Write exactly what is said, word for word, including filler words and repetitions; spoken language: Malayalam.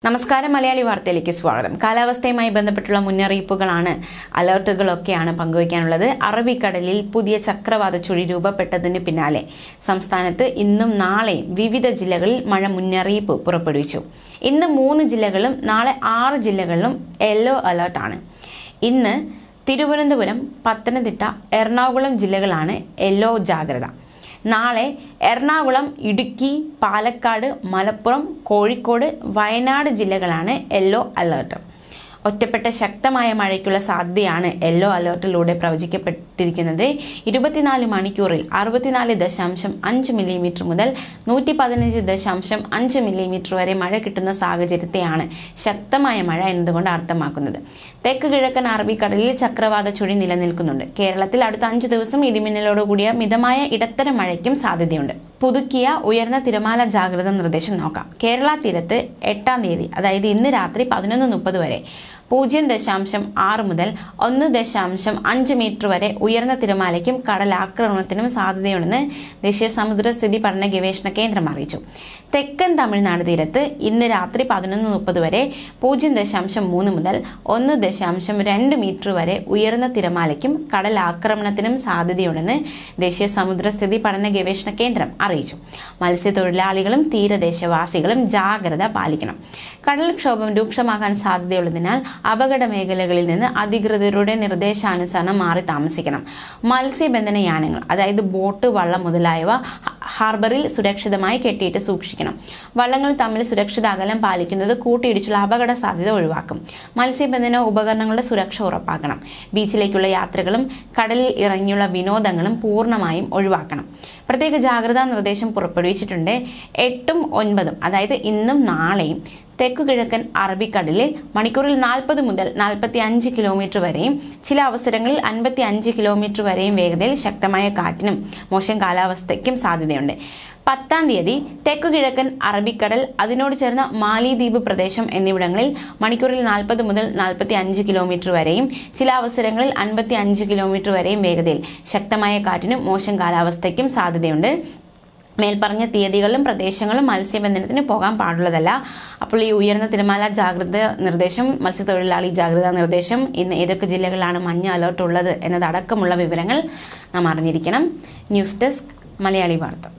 നമസ്കാരം മലയാളി വാർത്തയിലേക്ക് സ്വാഗതം. കാലാവസ്ഥയുമായി ബന്ധപ്പെട്ടുള്ള മുന്നറിയിപ്പുകളാണ് അലർട്ടുകളൊക്കെയാണ് പങ്കുവയ്ക്കാനുള്ളത്. അറബിക്കടലിൽ പുതിയ ചക്രവാത ചുഴി രൂപപ്പെട്ടതിന് പിന്നാലെ സംസ്ഥാനത്ത് ഇന്നും നാളെയും വിവിധ ജില്ലകളിൽ മഴ മുന്നറിയിപ്പ് പുറപ്പെടുവിച്ചു. ഇന്ന് മൂന്ന് ജില്ലകളിലും നാളെ ആറ് ജില്ലകളിലും യെല്ലോ അലർട്ടാണ്. ഇന്ന് തിരുവനന്തപുരം, പത്തനംതിട്ട, എറണാകുളം ജില്ലകളാണ് യെല്ലോ ജാഗ്രത. നാളെ എറണാകുളം, ഇടുക്കി, പാലക്കാട്, മലപ്പുറം, കോഴിക്കോട്, വയനാട് ജില്ലകളാണ് യെല്ലോ അലർട്ട്. ഒറ്റപ്പെട്ട ശക്തമായ മഴയ്ക്കുള്ള സാധ്യതയാണ് യെല്ലോ അലർട്ടിലൂടെ പ്രവചിക്കപ്പെട്ടിരിക്കുന്നത്. ഇരുപത്തിനാല് മണിക്കൂറിൽ അറുപത്തിനാല് ദശാംശം അഞ്ച് മില്ലിമീറ്റർ മുതൽ നൂറ്റി പതിനഞ്ച് ദശാംശം അഞ്ച് മില്ലിമീറ്റർ വരെ മഴ കിട്ടുന്ന സാഹചര്യത്തെയാണ് ശക്തമായ മഴ എന്നതുകൊണ്ട് അർത്ഥമാക്കുന്നത്. തെക്ക് കിഴക്കൻ അറബിക്കടലിൽ ചക്രവാത ചുഴി നിലനിൽക്കുന്നുണ്ട്. കേരളത്തിൽ അടുത്ത അഞ്ചു ദിവസം ഇടിമിന്നലോടുകൂടിയ മിതമായ ഇടത്തരം മഴയ്ക്കും സാധ്യതയുണ്ട്. പുതുക്കിയ ഉയർന്ന തിരമാല ജാഗ്രതാ നിർദ്ദേശം നോക്കാം. കേരള തീരത്ത് എട്ടാം തീയതി അതായത് ഇന്ന് രാത്രി പതിനൊന്ന് മുപ്പത് വരെ പൂജ്യം ദശാംശം ആറ് മുതൽ ഒന്ന് ദശാംശം അഞ്ച് മീറ്റർ വരെ ഉയർന്ന തിരമാലയ്ക്കും കടലാക്രമണത്തിനും സാധ്യതയുണ്ടെന്ന് ദേശീയ സമുദ്രസ്ഥിതി പഠന ഗവേഷണ കേന്ദ്രം അറിയിച്ചു. തെക്കൻ തമിഴ്നാട് തീരത്ത് ഇന്ന് രാത്രി പതിനൊന്ന് മുപ്പത് വരെ പൂജ്യം ദശാംശം മൂന്ന് മുതൽ ഒന്ന് ദശാംശം രണ്ട് മീറ്റർ വരെ ഉയർന്ന തിരമാലയ്ക്കും കടലാക്രമണത്തിനും സാധ്യതയുണ്ടെന്ന് ദേശീയ സമുദ്രസ്ഥിതി പഠന ഗവേഷണ കേന്ദ്രം അറിയിച്ചു. മത്സ്യത്തൊഴിലാളികളും തീരദേശവാസികളും ജാഗ്രത പാലിക്കണം. കടൽക്ഷോഭം രൂക്ഷമാകാൻ സാധ്യതയുള്ളതിനാൽ അപകട മേഖലകളിൽ നിന്ന് അധികൃതരുടെ നിർദ്ദേശാനുസരണം മാറി താമസിക്കണം. മത്സ്യബന്ധന യാനങ്ങൾ അതായത് ബോട്ട്, വള്ളം മുതലായവ ഹാർബറിൽ സുരക്ഷിതമായി കെട്ടിയിട്ട് സൂക്ഷിക്കണം. വള്ളങ്ങൾ തമ്മിൽ സുരക്ഷിത അകലം പാലിക്കുന്നത് കൂട്ടിയിടിച്ചുള്ള അപകട സാധ്യത ഒഴിവാക്കും. മത്സ്യബന്ധന ഉപകരണങ്ങളുടെ സുരക്ഷ ഉറപ്പാക്കണം. ബീച്ചിലേക്കുള്ള യാത്രകളും കടലിൽ ഇറങ്ങിയുള്ള വിനോദങ്ങളും പൂർണ്ണമായും ഒഴിവാക്കണം. പ്രത്യേക ജാഗ്രതാ നിർദ്ദേശം പുറപ്പെടുവിച്ചിട്ടുണ്ട്. എട്ടും ഒൻപതും അതായത് ഇന്നും നാളെയും തെക്കു കിഴക്കൻ അറബിക്കടലിൽ മണിക്കൂറിൽ നാൽപ്പത് മുതൽ നാൽപ്പത്തി അഞ്ച് കിലോമീറ്റർ വരെയും ചില അവസരങ്ങളിൽ അൻപത്തി അഞ്ച് കിലോമീറ്റർ വരെയും വേഗതയിൽ ശക്തമായ കാറ്റിനും മോശം കാലാവസ്ഥയ്ക്കും സാധ്യതയുണ്ട്. പത്താം തീയതി തെക്കു കിഴക്കൻ അറബിക്കടൽ, അതിനോട് ചേർന്ന മാലിദ്വീപ് പ്രദേശം എന്നിവിടങ്ങളിൽ മണിക്കൂറിൽ നാൽപ്പത് മുതൽ നാൽപ്പത്തി അഞ്ച് കിലോമീറ്റർ വരെയും ചില അവസരങ്ങളിൽ അൻപത്തി അഞ്ച് കിലോമീറ്റർ വരെയും വേഗതയിൽ ശക്തമായ കാറ്റിനും മോശം കാലാവസ്ഥയ്ക്കും സാധ്യതയുണ്ട്. മേൽപ്പറഞ്ഞ തീയതികളിലും പ്രദേശങ്ങളും മത്സ്യബന്ധനത്തിന് പോകാൻ പാടുള്ളതല്ല. അപ്പോൾ ഈ ഉയർന്ന തിരമാല ജാഗ്രത നിർദ്ദേശം, മത്സ്യത്തൊഴിലാളി ജാഗ്രതാ നിർദ്ദേശം, ഇന്ന് ഏതൊക്കെ ജില്ലകളിലാണ് മഞ്ഞ അലർട്ട് ഉള്ളത് എന്നതടക്കമുള്ള വിവരങ്ങൾ നാം അറിഞ്ഞിരിക്കണം. ന്യൂസ് ഡെസ്ക് മലയാളി വാർത്ത.